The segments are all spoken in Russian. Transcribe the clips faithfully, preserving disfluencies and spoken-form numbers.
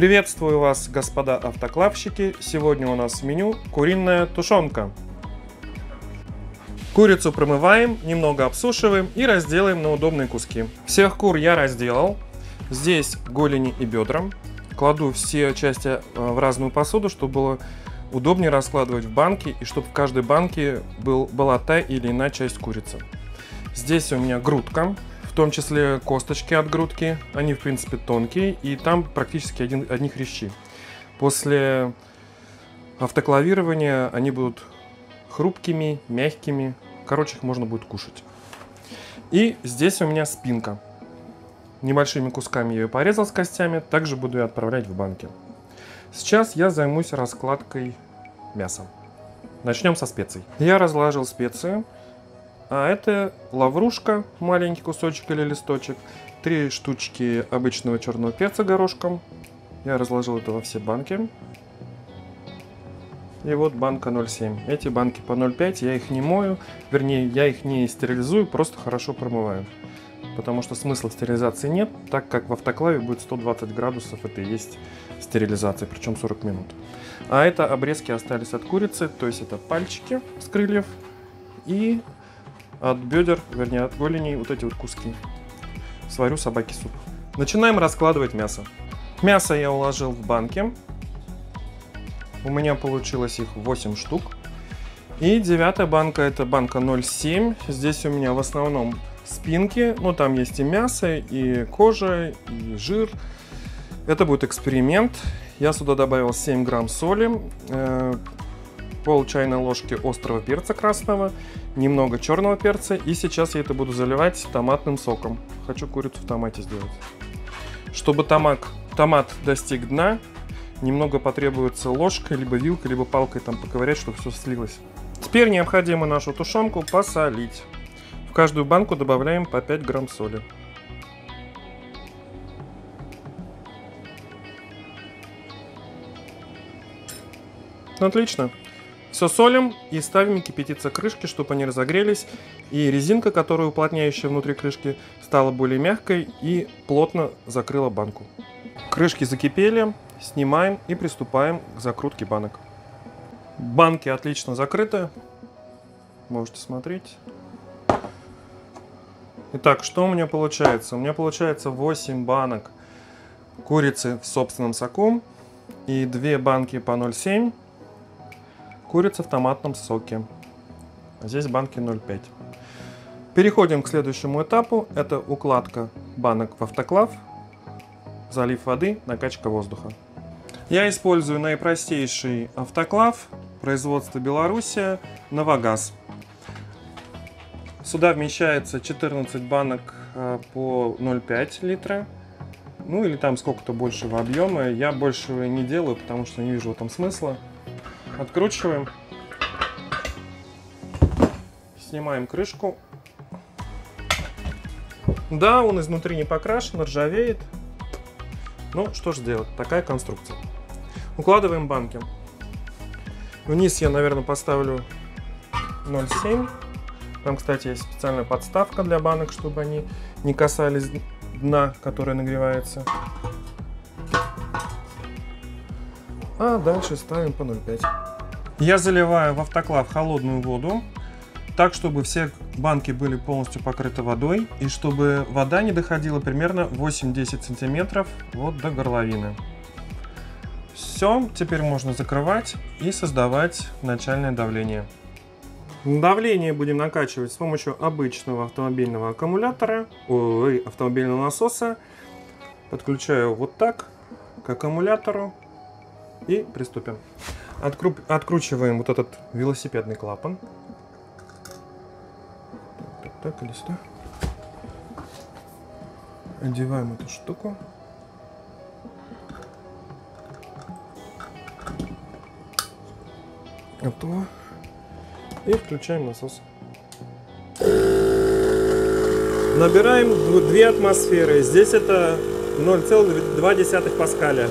Приветствую вас, господа автоклавщики! Сегодня у нас в меню куриная тушенка. Курицу промываем, немного обсушиваем и разделаем на удобные куски. Всех кур я разделал. Здесь голени и бедра. Кладу все части в разную посуду, чтобы было удобнее раскладывать в банки и чтобы в каждой банке был, была та или иная часть курицы. Здесь у меня грудка. В том числе косточки от грудки, они в принципе тонкие, и там практически один, одни хрящи. После автоклавирования они будут хрупкими, мягкими, короче, их можно будет кушать. И здесь у меня спинка. Небольшими кусками я ее порезал с костями, также буду ее отправлять в банки. Сейчас я займусь раскладкой мяса. Начнем со специй. Я разложил специи. А это лаврушка, маленький кусочек или листочек, три штучки обычного черного перца горошком. Я разложил это во все банки. И вот банка ноль семь. Эти банки по ноль пять, я их не мою, вернее, я их не стерилизую, просто хорошо промываю. Потому что смысла стерилизации нет, так как в автоклаве будет сто двадцать градусов, это и есть стерилизация, причем сорок минут. А это обрезки остались от курицы, то есть это пальчики с крыльев и от бедер, вернее от голеней, вот эти вот куски. Сварю собаке суп. Начинаем раскладывать мясо. Мясо я уложил в банки. У меня получилось их восемь штук. И девятая банка, это банка ноль семь. Здесь у меня в основном спинки. Ну там есть и мясо, и кожа, и жир. Это будет эксперимент. Я сюда добавил семь грамм соли. Пол чайной ложки острого перца красного, немного черного перца, и сейчас я это буду заливать томатным соком. Хочу курицу в томате сделать. Чтобы томат, томат достиг дна, немного потребуется ложкой, либо вилкой, либо палкой там поковырять, чтобы все слилось. Теперь необходимо нашу тушенку посолить. В каждую банку добавляем по пять грамм соли. Отлично. Все солим и ставим кипятиться крышки, чтобы они разогрелись. И резинка, которая уплотняющая внутри крышки, стала более мягкой и плотно закрыла банку. Крышки закипели, снимаем и приступаем к закрутке банок. Банки отлично закрыты. Можете смотреть. Итак, что у меня получается? У меня получается восемь банок курицы в собственном соку и две банки по ноль семь. Курица в томатном соке. Здесь банки ноль пять. Переходим к следующему этапу. Это укладка банок в автоклав, залив воды, накачка воздуха. Я использую наипростейший автоклав производства Белоруссия Новогаз. Сюда вмещается четырнадцать банок по ноль пять литра. Ну или там сколько-то большего объема. Я большего не делаю, потому что не вижу в этом смысла. Откручиваем, снимаем крышку. Да, он изнутри не покрашен, ржавеет. Ну, что же делать, такая конструкция. Укладываем банки. Вниз я, наверное, поставлю ноль семь. Там, кстати, есть специальная подставка для банок, чтобы они не касались дна, которое нагревается. А дальше ставим по ноль пять. Я заливаю в автоклав холодную воду, так, чтобы все банки были полностью покрыты водой, и чтобы вода не доходила примерно восемь-десять сантиметров вот до горловины. Все, теперь можно закрывать и создавать начальное давление. Давление будем накачивать с помощью обычного автомобильного аккумулятора, ой, автомобильного насоса. Подключаю вот так к аккумулятору. И приступим. Откру... Откручиваем вот этот велосипедный клапан. Так, так, так, или сюда. Одеваем эту штуку. Готово. И включаем насос. Набираем две атмосферы. Здесь это ноль целых две десятых паскаля.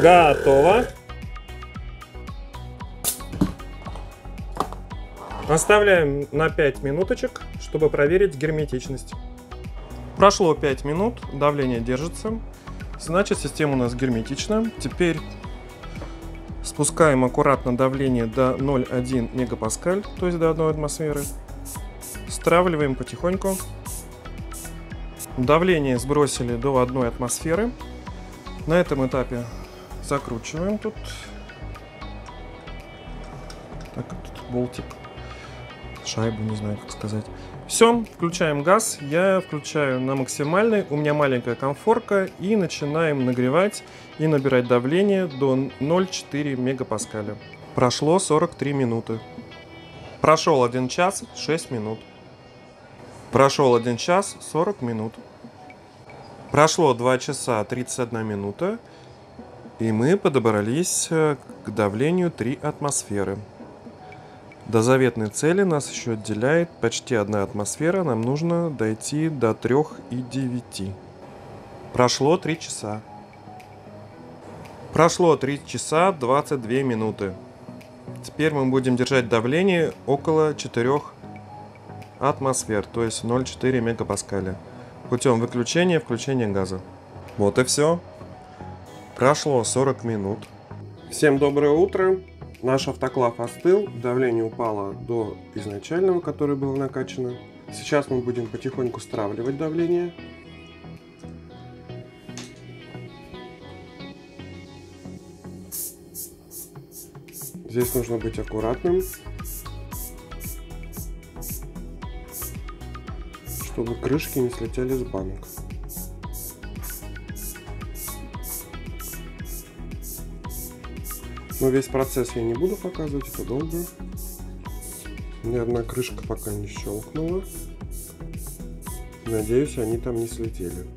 Готово. Оставляем на пять минуточек, чтобы проверить герметичность. Прошло пять минут, давление держится. Значит, система у нас герметична. Теперь спускаем аккуратно давление до ноль целых одна десятая мегапаскаль, то есть до одной атмосферы. Стравливаем потихоньку. Давление сбросили до одной атмосферы. На этом этапе закручиваем тут. Так, тут болтик. Шайбу, не знаю, как сказать. Все, включаем газ. Я включаю на максимальный. У меня маленькая комфорка. И начинаем нагревать и набирать давление до ноль целых четыре десятых мегапаскаля. Прошло сорок три минуты. Прошел один час шесть минут. Прошел один час сорок минут. Прошло два часа тридцать одна минута. И мы подобрались к давлению три атмосферы. До заветной цели нас еще отделяет почти одна атмосфера. Нам нужно дойти до трёх и девяти. Прошло три часа. Прошло три часа двадцать две минуты. Теперь мы будем держать давление около четырёх атмосфер, то есть ноль целых четыре десятых мегапаскаля. Путем выключения и включения газа. Вот и все. Прошло сорок минут. Всем доброе утро. Наш автоклав остыл, давление упало до изначального, которое было накачано. Сейчас мы будем потихоньку стравливать давление. Здесь нужно быть аккуратным, чтобы крышки не слетели с банок. Но весь процесс я не буду показывать, это долго. Ни одна крышка пока не щелкнула. Надеюсь, они там не слетели.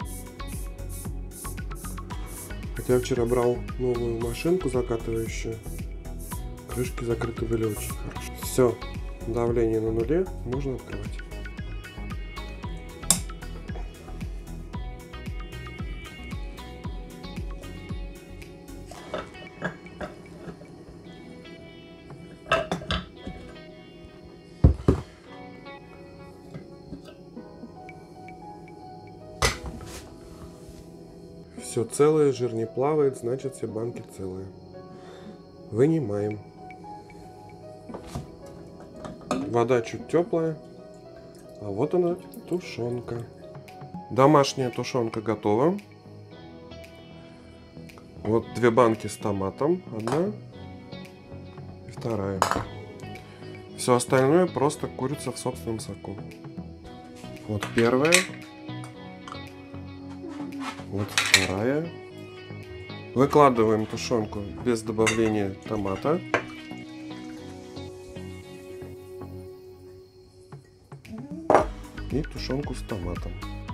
Хотя я вчера брал новую машинку закатывающую. Крышки закрыты были очень хорошо. Все, давление на нуле, можно открывать. Все целое, жир не плавает, значит все банки целые. Вынимаем. Вода чуть теплая, а вот она, тушенка. Домашняя тушенка готова. Вот две банки с томатом, одна и вторая. Все остальное просто курица в собственном соку. Вот первая. Вот вторая. Выкладываем тушенку без добавления томата. И тушенку с томатом.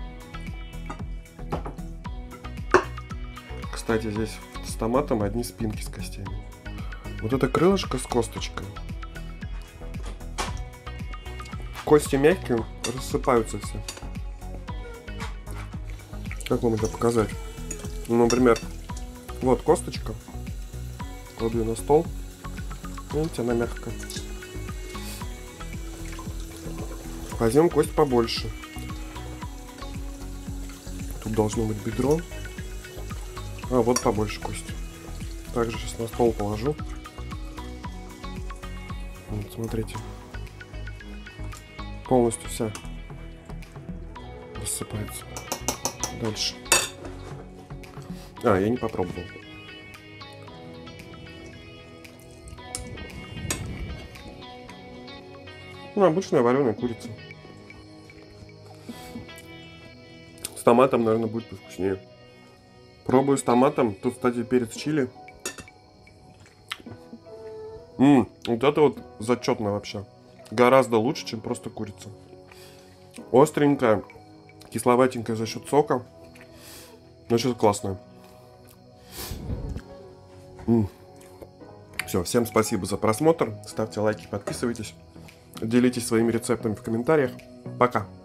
Кстати, здесь с томатом одни спинки с костями. Вот это крылышко с косточкой. Кости мягкие, рассыпаются все. Как вам это показать? Ну, например, вот косточка. Кладу ее на стол. Видите, она мягкая. Возьмем кость побольше. Тут должно быть бедро. А, вот побольше кость. Также сейчас на стол положу. Вот, смотрите. Полностью вся рассыпается. Дальше. А, я не попробовал. Ну, обычная вареная курица. С томатом, наверное, будет повкуснее. Пробую с томатом. Тут, кстати, перец чили. Ммм, вот это вот зачетно вообще. Гораздо лучше, чем просто курица. Остренькая, кисловатенькая за счет сока. Значит, классная. М-м. Все, всем спасибо за просмотр. Ставьте лайки, подписывайтесь. Делитесь своими рецептами в комментариях. Пока.